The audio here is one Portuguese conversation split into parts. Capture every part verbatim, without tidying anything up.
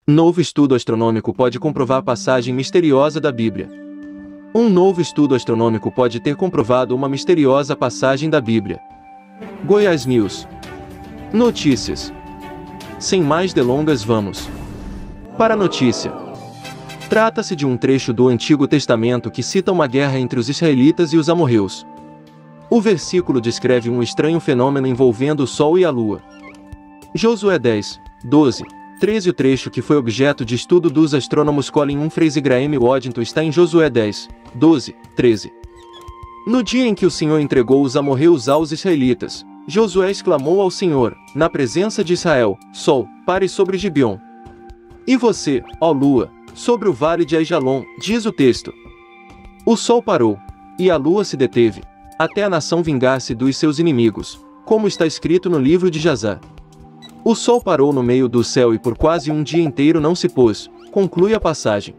Novo estudo astronômico pode comprovar passagem misteriosa da Bíblia. Um novo estudo astronômico pode ter comprovado uma misteriosa passagem da Bíblia. Goiás News. Notícias. Sem mais delongas, vamos para a notícia. Trata-se de um trecho do Antigo Testamento que cita uma guerra entre os israelitas e os amorreus. O versículo descreve um estranho fenômeno envolvendo o Sol e a Lua. Josué dez, doze, treze. O trecho que foi objeto de estudo dos astrônomos Colin Humphreys e Graham Waddington está em Josué dez, doze, treze. No dia em que o Senhor entregou os amorreus aos israelitas, Josué exclamou ao Senhor, na presença de Israel: Sol, pare sobre Gibeon. E você, ó Lua, sobre o vale de Aijalon, diz o texto. O Sol parou, e a Lua se deteve, até a nação vingar-se dos seus inimigos, como está escrito no livro de Jazar. O Sol parou no meio do céu e por quase um dia inteiro não se pôs, conclui a passagem.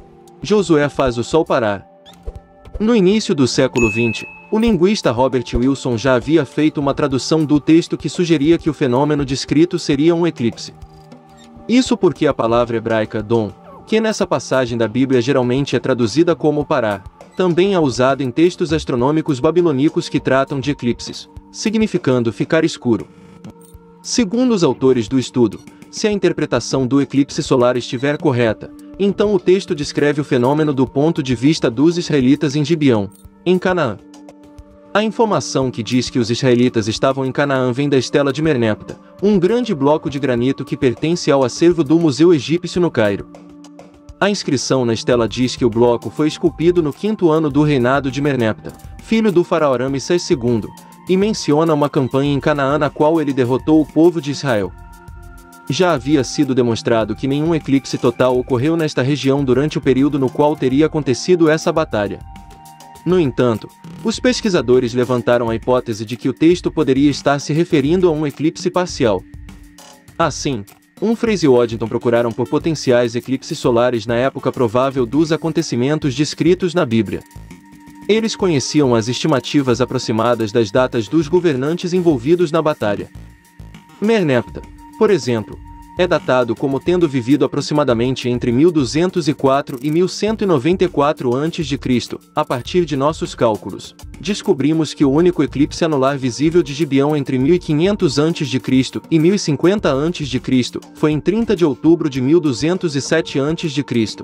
Josué faz o Sol parar. No início do século vinte, o linguista Robert Wilson já havia feito uma tradução do texto que sugeria que o fenômeno descrito seria um eclipse. Isso porque a palavra hebraica dom, que nessa passagem da Bíblia geralmente é traduzida como parar, também é usada em textos astronômicos babilônicos que tratam de eclipses, significando ficar escuro. Segundo os autores do estudo, se a interpretação do eclipse solar estiver correta, então o texto descreve o fenômeno do ponto de vista dos israelitas em Gibeão, em Canaã. A informação que diz que os israelitas estavam em Canaã vem da Estela de Merneptah, um grande bloco de granito que pertence ao acervo do Museu Egípcio no Cairo. A inscrição na estela diz que o bloco foi esculpido no quinto ano do reinado de Merneptah, filho do faraó Ramsés segundo, e menciona uma campanha em Canaã na qual ele derrotou o povo de Israel. Já havia sido demonstrado que nenhum eclipse total ocorreu nesta região durante o período no qual teria acontecido essa batalha. No entanto, os pesquisadores levantaram a hipótese de que o texto poderia estar se referindo a um eclipse parcial. Assim, Humphreys e Waddington procuraram por potenciais eclipses solares na época provável dos acontecimentos descritos na Bíblia. Eles conheciam as estimativas aproximadas das datas dos governantes envolvidos na batalha. Merneptah, por exemplo, é datado como tendo vivido aproximadamente entre mil duzentos e quatro e mil cento e noventa e quatro antes de Cristo. A partir de nossos cálculos, descobrimos que o único eclipse anular visível de Gibeão entre mil e quinhentos antes de Cristo e mil e cinquenta antes de Cristo foi em trinta de outubro de mil duzentos e sete antes de Cristo.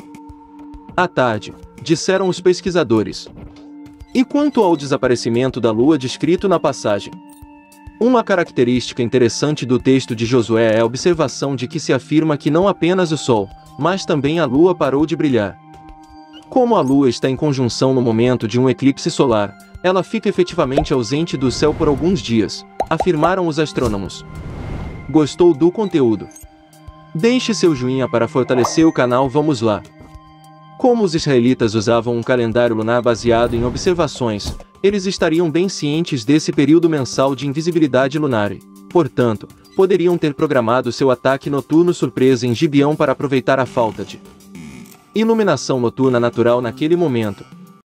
À tarde, disseram os pesquisadores. E quanto ao desaparecimento da Lua descrito na passagem? Uma característica interessante do texto de Josué é a observação de que se afirma que não apenas o Sol, mas também a Lua parou de brilhar. Como a Lua está em conjunção no momento de um eclipse solar, ela fica efetivamente ausente do céu por alguns dias, afirmaram os astrônomos. Gostou do conteúdo? Deixe seu joinha para fortalecer o canal. Vamos lá! Como os israelitas usavam um calendário lunar baseado em observações, eles estariam bem cientes desse período mensal de invisibilidade lunar e, portanto, poderiam ter programado seu ataque noturno surpresa em Gibeão para aproveitar a falta de iluminação noturna natural naquele momento.